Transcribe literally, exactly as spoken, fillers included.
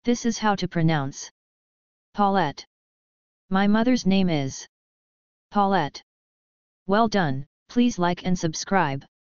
This is how to pronounce Paulette. My mother's name is Paulette. Well done, please like and subscribe.